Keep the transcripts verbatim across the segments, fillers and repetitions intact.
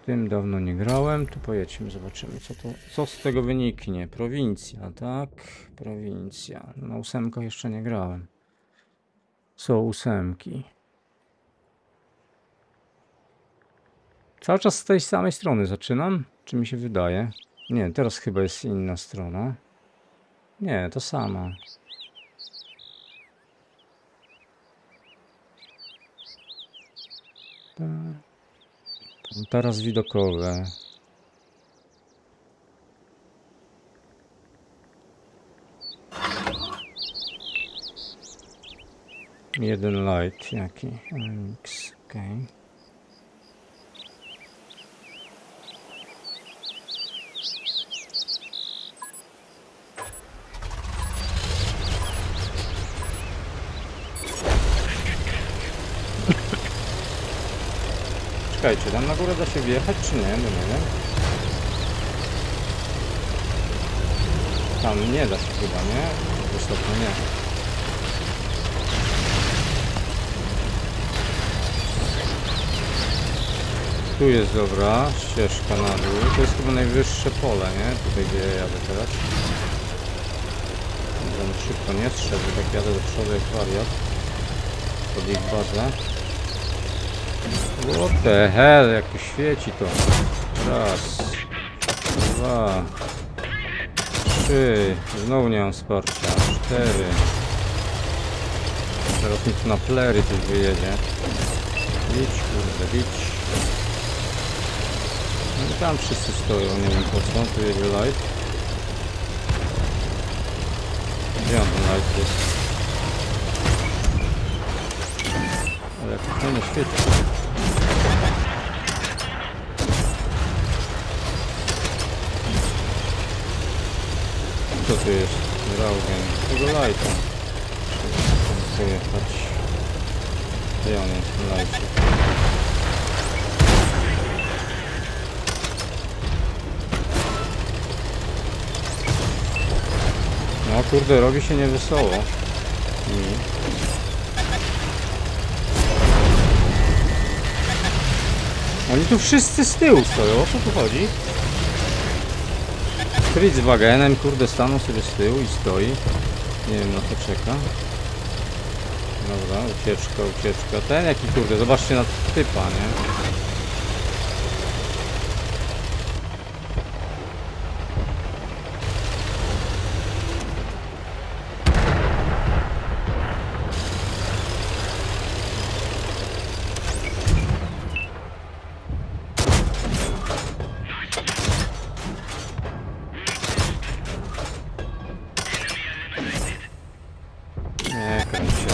Tym dawno nie grałem. Tu pojedźmy, zobaczymy co to, co z tego wyniknie. Prowincja, tak? Prowincja. Na ósemkach jeszcze nie grałem. Są ósemki. Cały czas z tej samej strony zaczynam? Czy mi się wydaje? Nie, teraz chyba jest inna strona. Nie, to sama. Teraz widokowe. Jeden light jaki? X, okej. Czekajcie, tam na górę da się wjechać, czy nie? No nie wiem. Tam nie da się chyba, nie? Wysoko nie. Tu jest dobra ścieżka na dół. To jest chyba najwyższe pole, nie? Tutaj gdzie ja jadę teraz. Będę szybko nie strzec, bo tak jadę do przodu jak wariat. Pod ich bazę. What the hell, jak tu świeci to. Raz. Dwa. Trzy. Znowu nie mam wsparcia. Cztery. Teraz mi tu na plery coś wyjedzie. Idź, kurde, idź. No i tam wszyscy stoją, nie wiem po co. Tu jedzie light. Gdzie on ten light jest? Ale jak to nie świeci. Co tu jest? Raugen. Tego lighta. Chcę jechać. Gdzie on jest, ten light? No kurde, robi się niewesoło. I... Oni tu wszyscy z tyłu stoją, o co tu chodzi? Fritzwagenem, kurde, stanął sobie z tyłu i stoi. Nie wiem na co czeka. Dobra, ucieczka, ucieczka. Ten jaki kurde, zobaczcie na typa, nie? Nie, kręć się.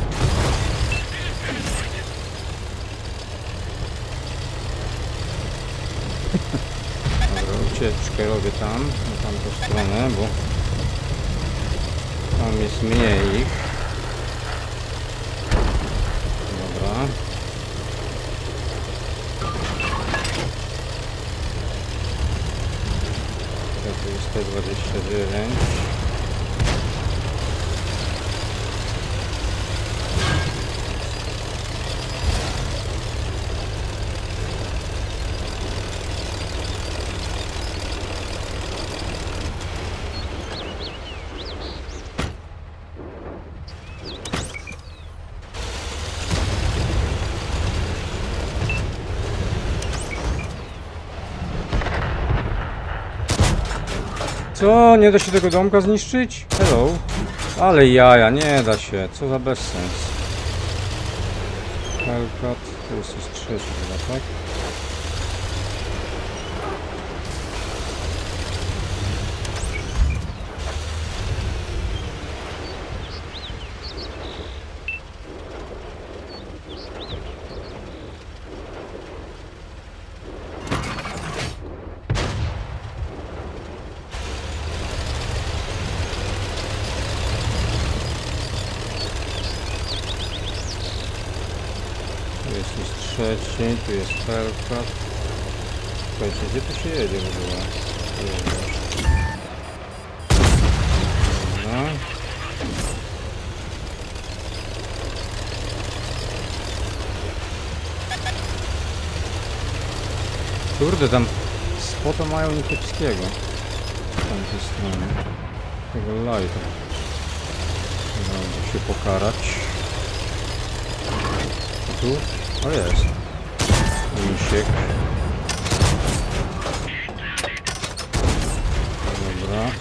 Dobra, ucieczkę robię tam, na tamtą stronę, bo tam jest mniej ich. Dobra. To jest T dwadzieścia dziewięć. Co? Nie da się tego domka zniszczyć? Hello? Ale jaja, nie da się. Co za bezsens. Hellcat, tu jest trzeci chyba, tak? Tu jest już trzeci, tu jest Hellcat. Słuchajcie, gdzie tu się jedzie w ogóle? Dobra. Kurde, tam spota mają niekiepskiego. Z tamtej strony. Tego lighta. Trzeba się pokarać. A tu? O, jest. Misiek. Dobra.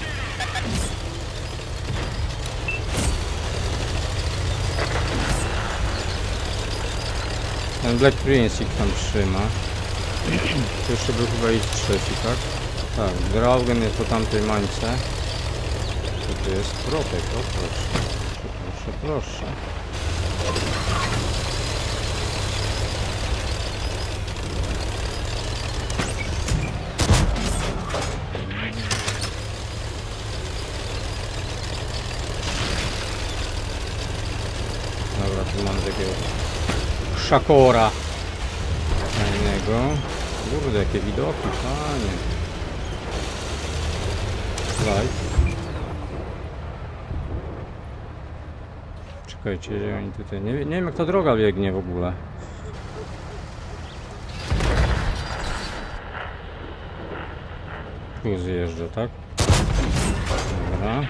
Ten Black Prince ich tam trzyma. To jeszcze był chyba ich trzeci, tak? Tak, Draugen jest po tamtej mańce. Co to jest? Protek, o proszę. Proszę, proszę. Dobra, tu mam takiego szakora fajnego. Kurde, jakie widoki, panie. Slajd. Czekajcie, gdzie oni tutaj... Nie, nie wiem, jak ta droga biegnie w ogóle. Tu zjeżdża, tak? Dobra.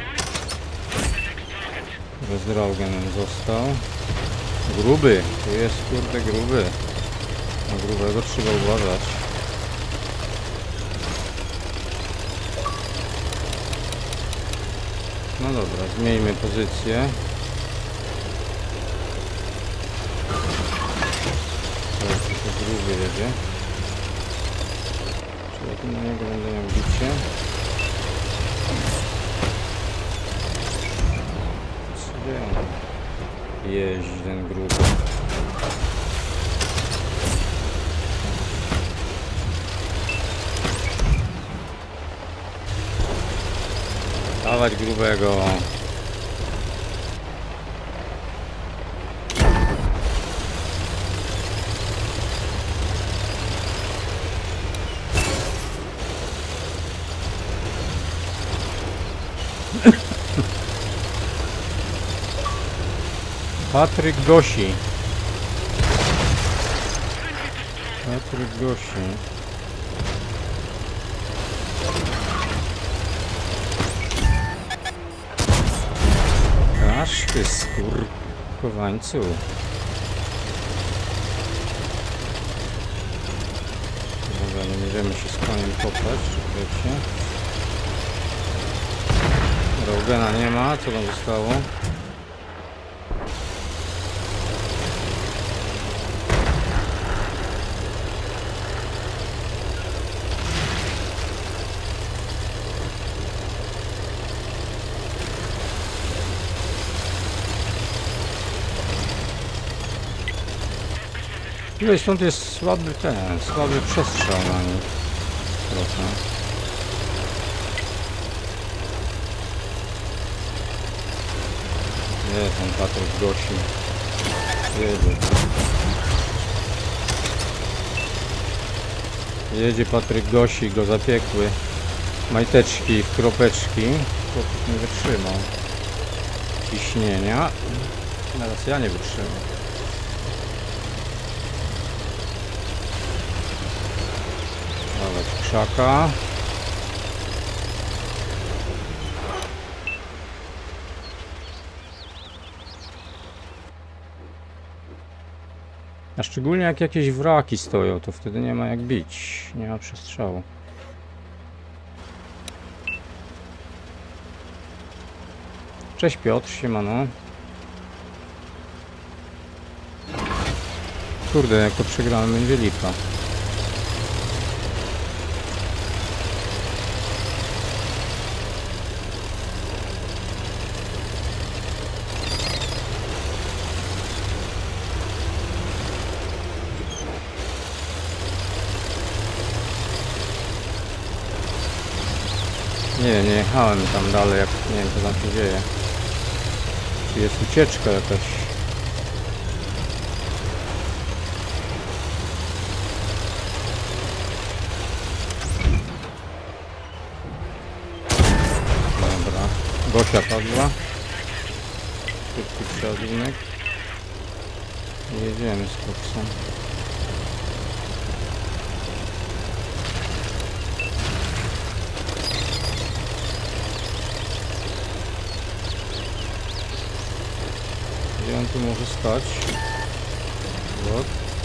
Bez Draugenem został. Gruby, tu jest kurde gruby. Na grubego trzeba uważać. No dobra, zmieńmy pozycję. Teraz to gruby jedzie. Czy ja tu na niego będę miał bicie? Gdzie on jeździ ten gruby? Dawać grubego. Patryk Gosi. Patryk Gosi. Aż ty skurkowańcu. Dobra, nie będziemy się z koniem kopać, czekajcie. Draugena nie ma, co tam zostało? Tutaj stąd jest słaby ten, słaby przestrzał na nich. Trochę. Nie, ten Patryk Gosi. Jedzie. Jedzie Patryk Gosi, go zapiekły. Majteczki, kropeczki. Chłopak nie wytrzymał ciśnienia. Teraz ja nie wytrzymam. Dawać krzaka. A szczególnie jak jakieś wraki stoją, to wtedy nie ma jak bić. Nie ma przestrzału. Cześć Piotr, siemano. Kurde, jak to przegramy, będzie lipa. Nie, nie jechałem tam dalej, jak nie wiem co tam się dzieje. Czy jest ucieczka jakaś? Dobra, Gosia padła. Szybki przeładunek. Jedziemy z koksem. Gdzie on tu może stać? What?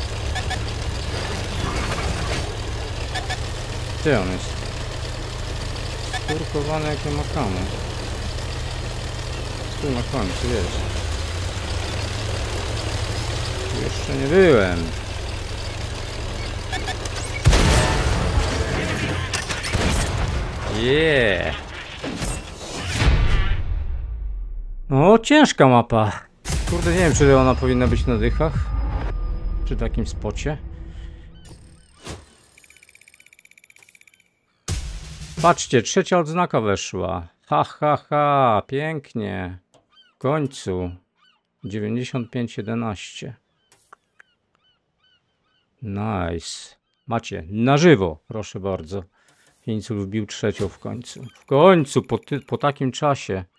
Gdzie on jest? Skurkowany jakie makamy. Tu na końcu jest. Tu jeszcze nie byłem. Yeah. O, ciężka mapa. Kurde, nie wiem, czy ona powinna być na dychach. Przy takim spocie. Patrzcie, trzecia odznaka weszła. Ha, ha, ha, pięknie. W końcu. dziewięćdziesiąt pięć jedenaście. Nice. Macie, na żywo, proszę bardzo. Fińców wbił trzecią w końcu. W końcu, po, ty, po takim czasie.